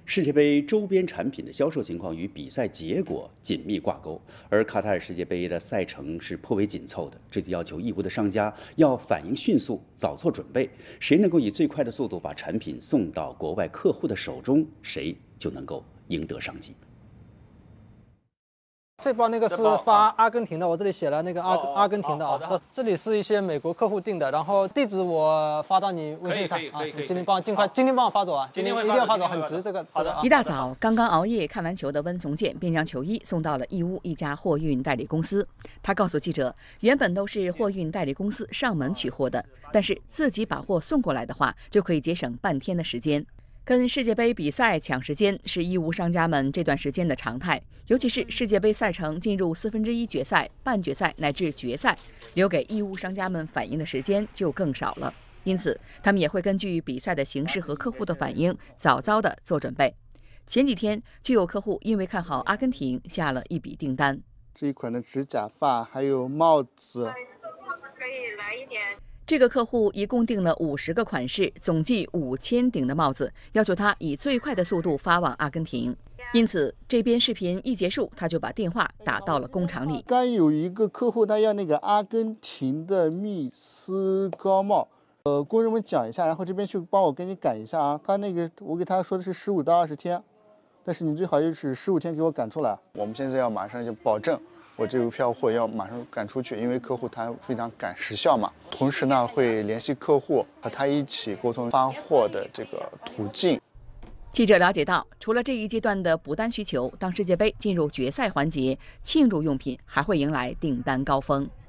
世界杯周边产品的销售情况与比赛结果紧密挂钩，而卡塔尔世界杯的赛程是颇为紧凑的，这就要求义乌的商家要反应迅速，早做准备。谁能够以最快的速度把产品送到国外客户的手中，谁就能够赢得商机。 这包那个是发阿根廷的，我这里写了那个阿根廷的啊。这里是一些美国客户订的，然后地址我发到你微信上啊。今天帮我发走啊，今天一定要发走，很值这个。 一大早刚刚熬夜看完球的温从建便将球衣送到了义乌一家货运代理公司。他告诉记者，原本都是货运代理公司上门取货的，但是自己把货送过来的话，就可以节省半天的时间。跟世界杯比赛抢时间是义乌商家们这段时间的常态，尤其是世界杯赛程进入1/4决赛、半决赛乃至决赛，留给义乌商家们反应的时间就更少了。因此，他们也会根据比赛的形势和客户的反应，早早的做准备。前几天就有客户因为看好阿根廷，下了一笔订单。 这一款的指甲发还有帽子， 帽子可以来一点。 这个客户一共订了50个款式，总计5000顶的帽子，要求他以最快的速度发往阿根廷。因此，这边视频一结束，他就把电话打到了工厂里。 刚有一个客户，他要那个阿根廷的密斯高帽，工人们讲一下，然后这边去帮我给你赶一下啊。他那个我给他说的是15到20天，但是你最好就是15天给我赶出来。我们现在要马上就保证。我这一票货要马上赶出去，因为客户他非常赶时效嘛。同时呢，会联系客户和他一起沟通发货的这个途径。 记者了解到，除了这一阶段的补单需求，当世界杯进入决赛环节，庆祝用品还会迎来订单高峰。